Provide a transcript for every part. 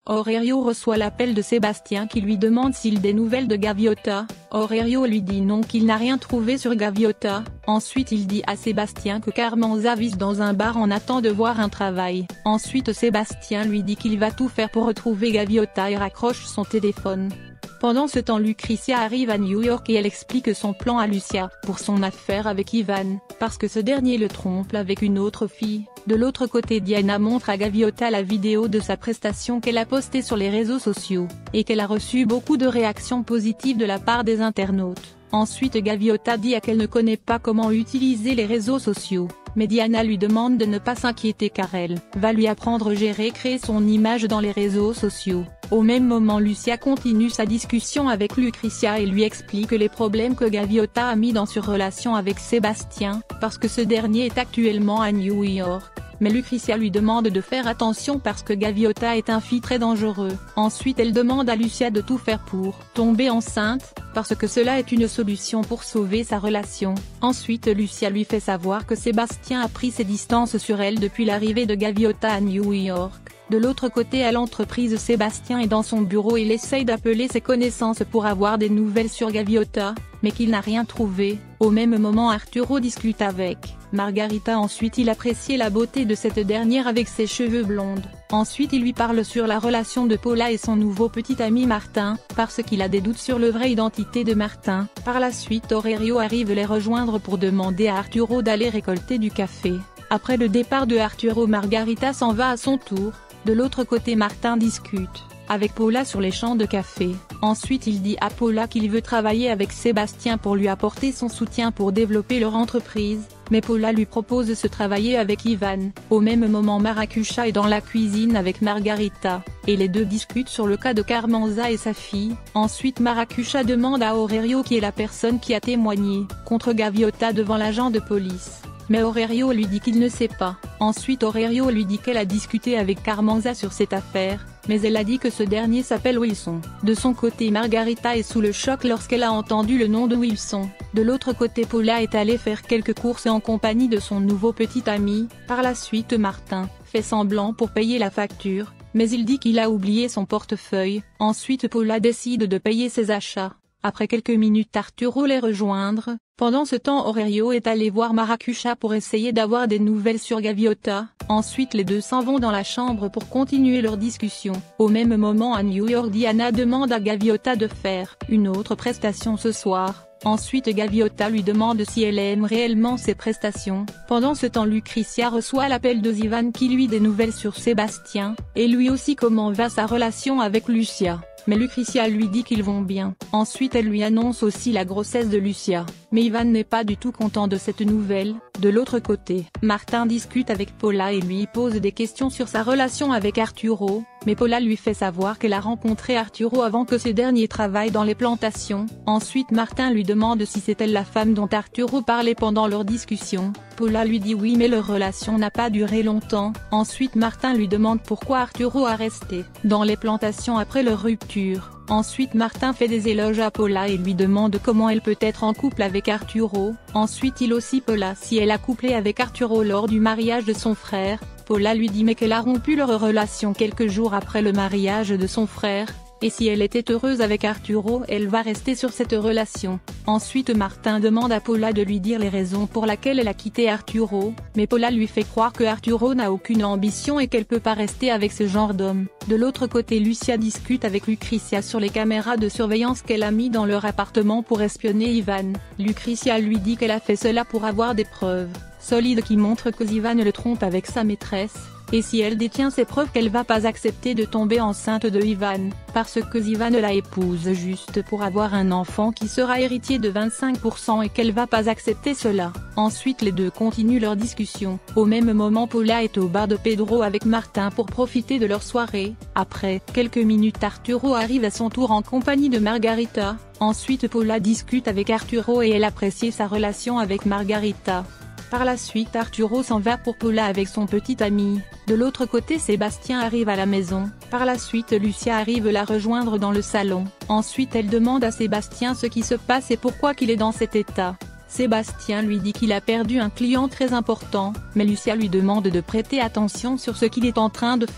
Aurelio reçoit l'appel de Sébastien qui lui demande s'il a des nouvelles de Gaviota. Aurelio lui dit non, qu'il n'a rien trouvé sur Gaviota. Ensuite il dit à Sébastien que Carmenza vit dans un bar en attendant de voir un travail. Ensuite Sébastien lui dit qu'il va tout faire pour retrouver Gaviota et raccroche son téléphone. Pendant ce temps Lucretia arrive à New York et elle explique son plan à Lucia, pour son affaire avec Ivan, parce que ce dernier le trompe avec une autre fille. De l'autre côté Diana montre à Gaviota la vidéo de sa prestation qu'elle a postée sur les réseaux sociaux, et qu'elle a reçu beaucoup de réactions positives de la part des internautes. Ensuite Gaviota dit qu'elle ne connaît pas comment utiliser les réseaux sociaux, mais Diana lui demande de ne pas s'inquiéter car elle va lui apprendre à créer son image dans les réseaux sociaux. Au même moment Lucia continue sa discussion avec Lucretia et lui explique les problèmes que Gaviota a mis dans sa relation avec Sébastien, parce que ce dernier est actuellement à New York. Mais Lucretia lui demande de faire attention parce que Gaviota est un fille très dangereux. Ensuite elle demande à Lucia de tout faire pour tomber enceinte, parce que cela est une solution pour sauver sa relation. Ensuite Lucia lui fait savoir que Sébastien a pris ses distances sur elle depuis l'arrivée de Gaviota à New York. De l'autre côté à l'entreprise Sébastien est dans son bureau et il essaye d'appeler ses connaissances pour avoir des nouvelles sur Gaviota, mais qu'il n'a rien trouvé. Au même moment Arturo discute avec Margarita. Ensuite il apprécie la beauté de cette dernière avec ses cheveux blondes. Ensuite il lui parle sur la relation de Paula et son nouveau petit ami Martin, parce qu'il a des doutes sur la vraie identité de Martin. Par la suite Aurelio arrive les rejoindre pour demander à Arturo d'aller récolter du café. Après le départ de Arturo, Margarita s'en va à son tour. De l'autre côté Martin discute avec Paula sur les champs de café. Ensuite il dit à Paula qu'il veut travailler avec Sébastien pour lui apporter son soutien pour développer leur entreprise, mais Paula lui propose de se travailler avec Ivan. Au même moment Maracuja est dans la cuisine avec Margarita, et les deux discutent sur le cas de Carmenza et sa fille. Ensuite Maracuja demande à Aurelio qui est la personne qui a témoigné contre Gaviota devant l'agent de police. Mais Aurelio lui dit qu'il ne sait pas. Ensuite Aurelio lui dit qu'elle a discuté avec Carmenza sur cette affaire, mais elle a dit que ce dernier s'appelle Wilson. De son côté Margarita est sous le choc lorsqu'elle a entendu le nom de Wilson. De l'autre côté Paula est allée faire quelques courses en compagnie de son nouveau petit ami. Par la suite Martin fait semblant pour payer la facture, mais il dit qu'il a oublié son portefeuille. Ensuite Paula décide de payer ses achats. Après quelques minutes Arturo les rejoindre. Pendant ce temps Aurelio est allé voir Maracuja pour essayer d'avoir des nouvelles sur Gaviota. Ensuite les deux s'en vont dans la chambre pour continuer leur discussion. Au même moment à New York Diana demande à Gaviota de faire une autre prestation ce soir. Ensuite Gaviota lui demande si elle aime réellement ses prestations. Pendant ce temps Lucretia reçoit l'appel de Ivan qui lui des nouvelles sur Sébastien, et lui aussi comment va sa relation avec Lucia. Mais Lucretia lui dit qu'ils vont bien. Ensuite elle lui annonce aussi la grossesse de Lucia. Mais Ivan n'est pas du tout content de cette nouvelle. De l'autre côté, Martin discute avec Paula et lui pose des questions sur sa relation avec Arturo, mais Paula lui fait savoir qu'elle a rencontré Arturo avant que ce dernier travaille dans les plantations. Ensuite Martin lui demande si c'est elle la femme dont Arturo parlait pendant leur discussion. Paula lui dit oui mais leur relation n'a pas duré longtemps. Ensuite Martin lui demande pourquoi Arturo a resté dans les plantations après leur rupture. Ensuite Martin fait des éloges à Paula et lui demande comment elle peut être en couple avec Arturo. Ensuite il aussi Paula si elle a couplé avec Arturo lors du mariage de son frère. Paula lui dit mais qu'elle a rompu leur relation quelques jours après le mariage de son frère, et si elle était heureuse avec Arturo elle va rester sur cette relation. Ensuite Martin demande à Paula de lui dire les raisons pour lesquelles elle a quitté Arturo, mais Paula lui fait croire que Arturo n'a aucune ambition et qu'elle peut pas rester avec ce genre d'homme. De l'autre côté Lucia discute avec Lucretia sur les caméras de surveillance qu'elle a mis dans leur appartement pour espionner Ivan. Lucretia lui dit qu'elle a fait cela pour avoir des preuves solides qui montrent que Ivan le trompe avec sa maîtresse. Et si elle détient ces preuves qu'elle va pas accepter de tomber enceinte de Ivan, parce que Ivan la épouse juste pour avoir un enfant qui sera héritier de 25% et qu'elle va pas accepter cela. Ensuite les deux continuent leur discussion. Au même moment Paula est au bar de Pedro avec Martin pour profiter de leur soirée. Après quelques minutes Arturo arrive à son tour en compagnie de Margarita. Ensuite Paula discute avec Arturo et elle apprécie sa relation avec Margarita. Par la suite Arturo s'en va pour Paula avec son petit ami. De l'autre côté Sébastien arrive à la maison. Par la suite Lucia arrive la rejoindre dans le salon. Ensuite elle demande à Sébastien ce qui se passe et pourquoi qu'il est dans cet état. Sébastien lui dit qu'il a perdu un client très important, mais Lucia lui demande de prêter attention sur ce qu'il est en train de faire.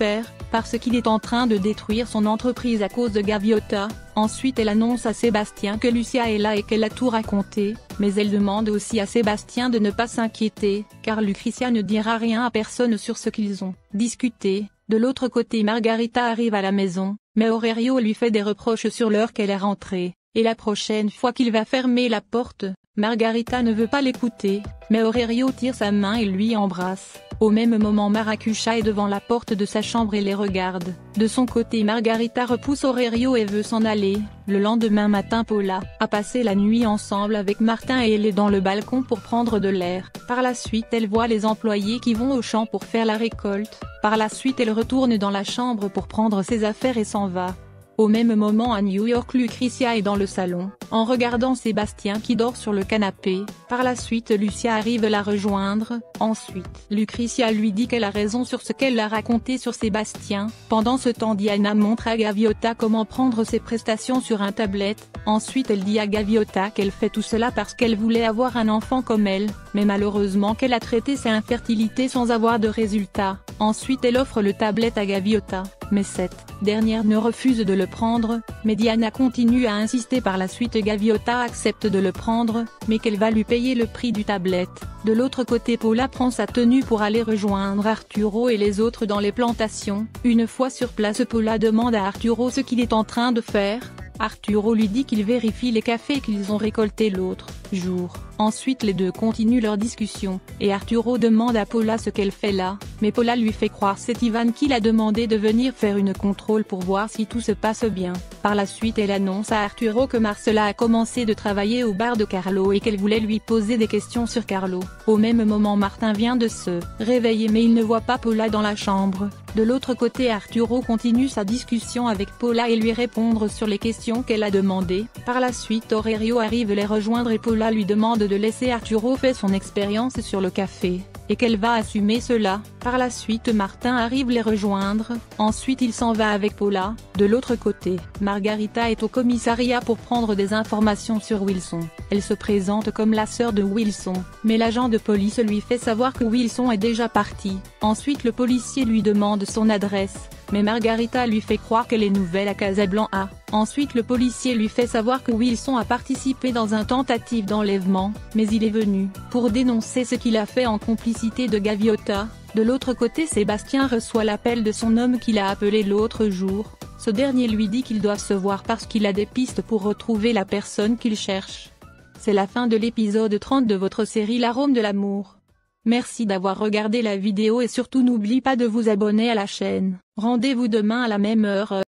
parce qu'il est en train de détruire son entreprise à cause de Gaviota. Ensuite elle annonce à Sébastien que Lucia est là et qu'elle a tout raconté, mais elle demande aussi à Sébastien de ne pas s'inquiéter, car Lucretia ne dira rien à personne sur ce qu'ils ont discuté. De l'autre côté, Margarita arrive à la maison, mais Aurelio lui fait des reproches sur l'heure qu'elle est rentrée, et la prochaine fois qu'il va fermer la porte, Margarita ne veut pas l'écouter, mais Aurelio tire sa main et lui embrasse. Au même moment, Maracuja est devant la porte de sa chambre et les regarde. De son côté, Margarita repousse Aurelio et veut s'en aller. Le lendemain matin, Paula a passé la nuit ensemble avec Martin et elle est dans le balcon pour prendre de l'air. Par la suite, elle voit les employés qui vont au champ pour faire la récolte. Par la suite, elle retourne dans la chambre pour prendre ses affaires et s'en va. Au même moment à New York, Lucretia est dans le salon, en regardant Sébastien qui dort sur le canapé. Par la suite, Lucia arrive la rejoindre. Ensuite, Lucretia lui dit qu'elle a raison sur ce qu'elle a raconté sur Sébastien. Pendant ce temps, Diana montre à Gaviota comment prendre ses prestations sur un tablette. Ensuite, elle dit à Gaviota qu'elle fait tout cela parce qu'elle voulait avoir un enfant comme elle, mais malheureusement qu'elle a traité sa infertilité sans avoir de résultat. Ensuite, elle offre le tablette à Gaviota, mais cette dernière ne refuse de le prendre, mais Diana continue à insister. Par la suite, Gaviota accepte de le prendre, mais qu'elle va lui payer le prix du tablette. De l'autre côté, Paula prend sa tenue pour aller rejoindre Arturo et les autres dans les plantations. Une fois sur place, Paula demande à Arturo ce qu'il est en train de faire. Arturo lui dit qu'il vérifie les cafés qu'ils ont récoltés l'autre jour. Ensuite les deux continuent leur discussion, et Arturo demande à Paula ce qu'elle fait là, mais Paula lui fait croire c'est Ivan qui l'a demandé de venir faire une contrôle pour voir si tout se passe bien. Par la suite elle annonce à Arturo que Marcela a commencé de travailler au bar de Carlo et qu'elle voulait lui poser des questions sur Carlo. Au même moment Martin vient de se réveiller mais il ne voit pas Paula dans la chambre. De l'autre côté, Arturo continue sa discussion avec Paula et lui répondre sur les questions qu'elle a demandées. Par la suite, Aurelio arrive les rejoindre et Paula lui demande de laisser Arturo faire son expérience sur le café, et qu'elle va assumer cela. Par la suite, Martin arrive les rejoindre. Ensuite il s'en va avec Paula. De l'autre côté, Margarita est au commissariat pour prendre des informations sur Wilson. Elle se présente comme la sœur de Wilson, mais l'agent de police lui fait savoir que Wilson est déjà parti. Ensuite le policier lui demande son adresse, mais Margarita lui fait croire qu'elle est nouvelle à Casablanca. Ensuite le policier lui fait savoir que Wilson a participé dans une tentative d'enlèvement, mais il est venu pour dénoncer ce qu'il a fait en complicité de Gaviota. De l'autre côté, Sébastien reçoit l'appel de son homme qu'il a appelé l'autre jour. Ce dernier lui dit qu'ils doivent se voir parce qu'il a des pistes pour retrouver la personne qu'il cherche. C'est la fin de l'épisode 30 de votre série L'arôme de l'amour. Merci d'avoir regardé la vidéo et surtout n'oubliez pas de vous abonner à la chaîne. Rendez-vous demain à la même heure.